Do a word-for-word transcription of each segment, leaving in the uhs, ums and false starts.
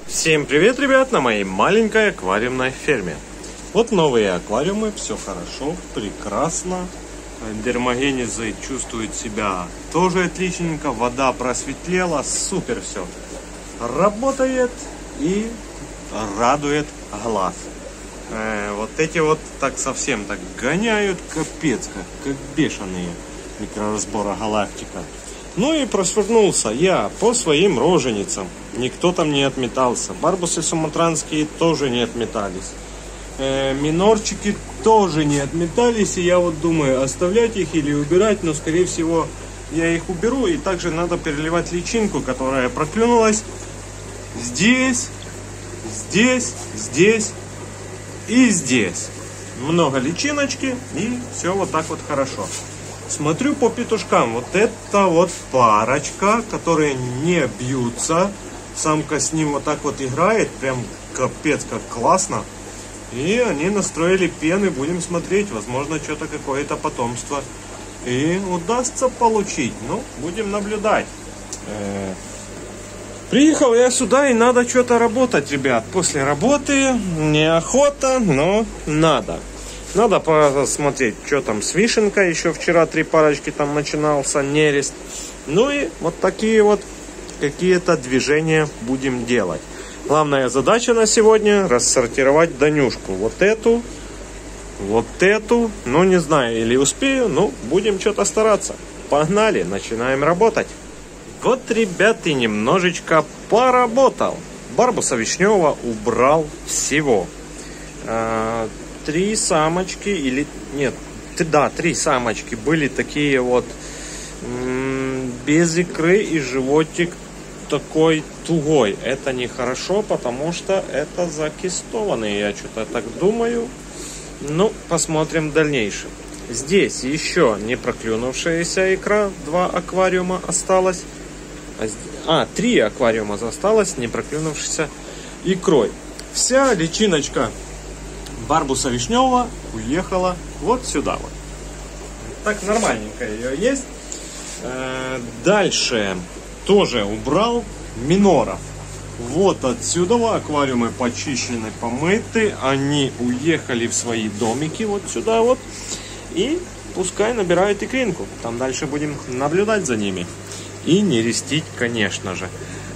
Всем привет, ребят, на моей маленькой аквариумной ферме. Вот новые аквариумы, все хорошо, прекрасно. Дермогенезы чувствуют себя тоже отличненько, вода просветлела, супер все. Работает и радует глаз. Э, вот эти вот так совсем так гоняют, капец, как, как бешеные. Микроразбора галактика. Ну и просвернулся я по своим роженицам. Никто там не отметался. Барбусы суматранские тоже не отметались. Э, минорчики тоже не отметались. И я вот думаю, оставлять их или убирать. Но скорее всего я их уберу. И также надо переливать личинку, которая проклюнулась здесь, здесь, здесь и здесь. Много личиночки. И все вот так вот хорошо. Смотрю по петушкам, вот это вот парочка, которые не бьются. Самка с ним вот так вот играет, прям капец как классно. И они настроили пены, будем смотреть, возможно что-то какое-то потомство и удастся получить. Ну, будем наблюдать. Э-э- Приехал я сюда и надо что-то работать, ребят. После работы неохота, но надо. Надо посмотреть, что там с вишенкой. Еще вчера три парочки там начинался нерест. Ну и вот такие вот какие-то движения будем делать. Главная задача на сегодня рассортировать Данюшку. Вот эту, вот эту. Ну не знаю, или успею, но будем что-то стараться. Погнали, начинаем работать. Вот, ребят, и немножечко поработал. Барбуса вишневого убрал всего. Три самочки, или нет, да, три самочки были такие вот м- без икры, и животик такой тугой. Это нехорошо, потому что это закистованные, я что-то так думаю. Ну, посмотрим в дальнейшем. Здесь еще не проклюнувшаяся икра, два аквариума осталось. А, три аквариума осталось, не проклюнувшейся икрой. Вся личиночка барбуса вишневого уехала вот сюда вот. Так нормальненько ее есть. Дальше тоже убрал миноров. Вот отсюда аквариумы почищены, помыты. Они уехали в свои домики вот сюда вот. И пускай набирают икринку. Там дальше будем наблюдать за ними. И нерестить, конечно же.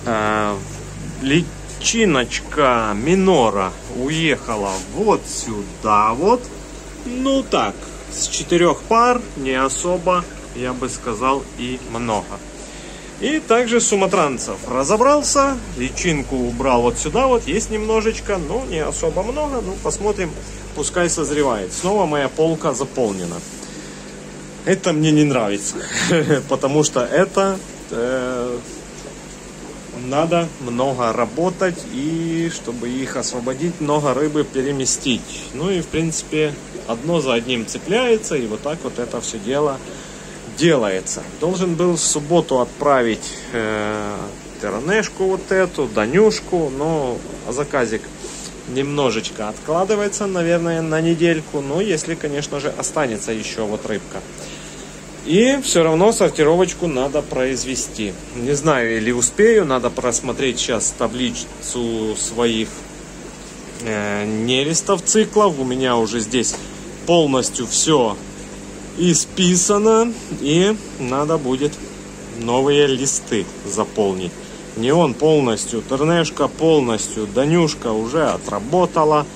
Личиночка минора уехала вот сюда вот. Ну так, с четырех пар не особо, я бы сказал, и много. И также суматранцев разобрался, личинку убрал вот сюда вот, есть немножечко, но не особо много. Ну посмотрим, пускай созревает. Снова моя полка заполнена. Это мне не нравится, потому что это э, надо много работать, и чтобы их освободить, много рыбы переместить. Ну и в принципе одно за одним цепляется, и вот так вот это все дело делается. Должен был в субботу отправить э, Теранешку вот эту, Данюшку, но заказик немножечко откладывается, наверное, на недельку. Но если, конечно же, останется еще вот рыбка. И все равно сортировочку надо произвести. Не знаю, или успею. Надо просмотреть сейчас таблицу своих э, нерестов, циклов. У меня уже здесь полностью все исписано. И надо будет новые листы заполнить. Неон полностью, Тернешка полностью, Данюшка уже отработала.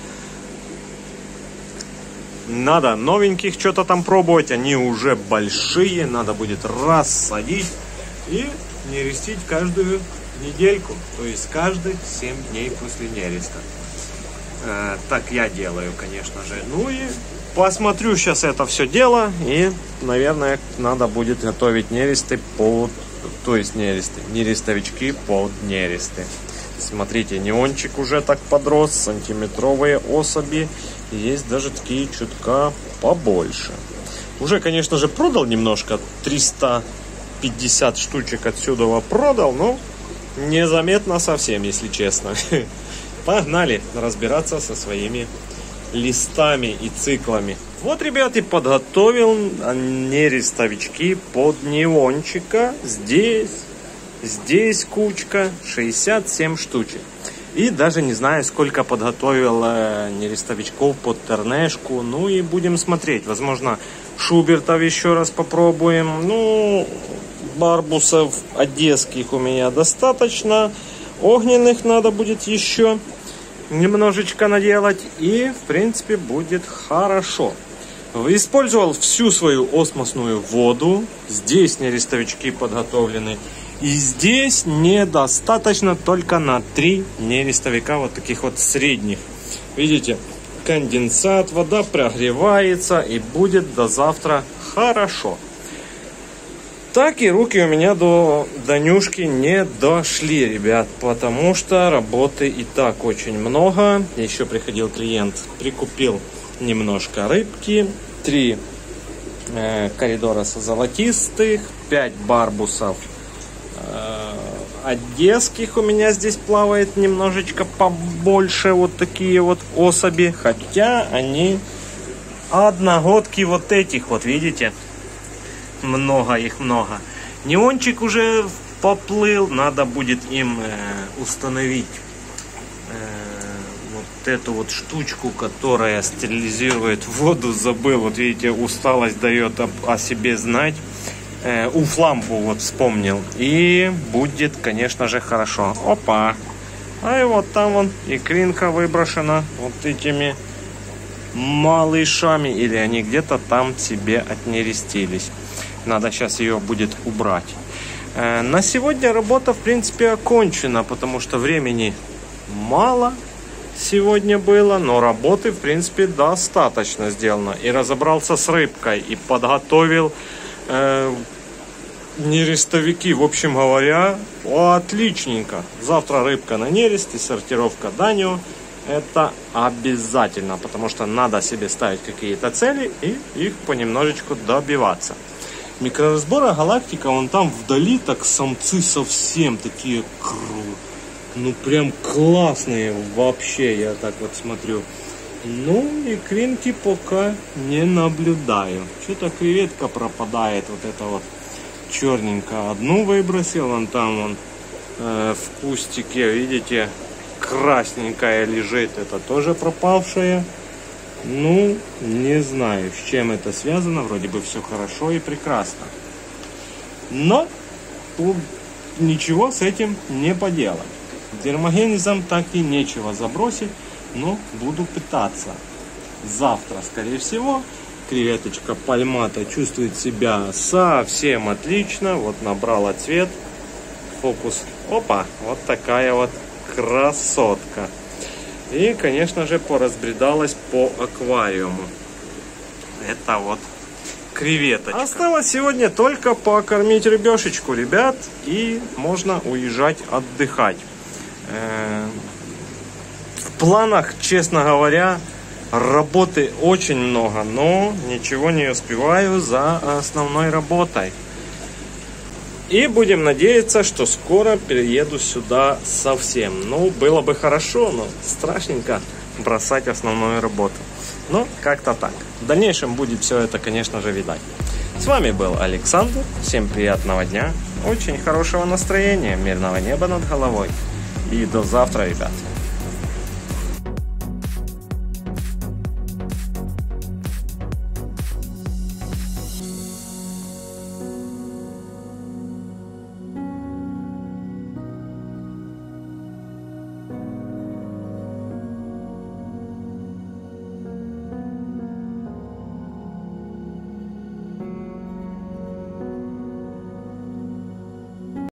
Надо новеньких что-то там пробовать, они уже большие, надо будет рассадить и нерестить каждую недельку, то есть каждые семь дней после нереста. Э, так я делаю, конечно же. Ну и посмотрю сейчас это все дело, и, наверное, надо будет готовить нересты под, то есть нересты, нерестовички под нересты. Смотрите, неончик уже так подрос, сантиметровые особи. Есть даже такие чутка побольше. Уже, конечно же, продал немножко. триста пятьдесят штучек отсюда продал, но незаметно совсем, если честно. Погнали разбираться со своими листами и циклами. Вот, ребята, подготовил нерестовички под неончика. Здесь, здесь кучка, шестьдесят семь штучек. И даже не знаю, сколько подготовил э, нерестовичков под тернешку. Ну и будем смотреть. Возможно, шубертов еще раз попробуем. Ну, барбусов одесских у меня достаточно. Огненных надо будет еще немножечко наделать. И, в принципе, будет хорошо. Использовал всю свою осмосную воду. Здесь нерестовички подготовлены. И здесь недостаточно только на три нерестовика, вот таких вот средних. Видите, конденсат, вода прогревается, и будет до завтра хорошо. Так и руки у меня до Данюшки не дошли, ребят, потому что работы и так очень много. Еще приходил клиент, прикупил немножко рыбки, три э, коридора золотистых, пять барбусов одесских у меня здесь плавает немножечко побольше, вот такие вот особи, хотя они одногодки вот этих вот, видите, много их много. Неончик уже поплыл, надо будет им э, установить э, вот эту вот штучку, которая стерилизирует воду, забыл, вот видите, усталость дает о, о себе знать. Э, у фламбу вот вспомнил, и будет, конечно же, хорошо. Опа! А и вот там вон икринка выброшена вот этими малышами, или они где-то там себе отнерестились. Надо сейчас ее будет убрать. Э, на сегодня работа, в принципе, окончена, потому что времени мало сегодня было, но работы, в принципе, достаточно сделано. И разобрался с рыбкой, и подготовил Э, нерестовики, в общем говоря, отличненько. Завтра рыбка на нерест и сортировка Данио. Это обязательно, потому что надо себе ставить какие-то цели и их понемножечку добиваться. Микроразбора галактика, вон там вдали, так самцы совсем такие кру, ну прям классные вообще, я так вот смотрю. Ну, икринки пока не наблюдаю. Что-то креветка пропадает, вот это вот черненькая. Одну выбросил, вон там вон э, в кустике, видите, красненькая лежит. Это тоже пропавшая. Ну, не знаю, с чем это связано. Вроде бы все хорошо и прекрасно. Но ничего с этим не поделать. Дермогенезом так и нечего забросить. Но буду пытаться. Завтра, скорее всего, креветочка пальмата чувствует себя совсем отлично. Вот набрала цвет. Фокус. Опа, вот такая вот красотка. И, конечно же, поразбредалась по аквариуму. Это вот креветочка. Осталось сегодня только покормить рыбешечку, ребят. И можно уезжать отдыхать. В планах, честно говоря, работы очень много, но ничего не успеваю за основной работой. И будем надеяться, что скоро перееду сюда совсем. Ну, было бы хорошо, но страшненько бросать основную работу. Но как-то так. В дальнейшем будет все это, конечно же, видать. С вами был Александр. Всем приятного дня, очень хорошего настроения, мирного неба над головой. И до завтра, ребят.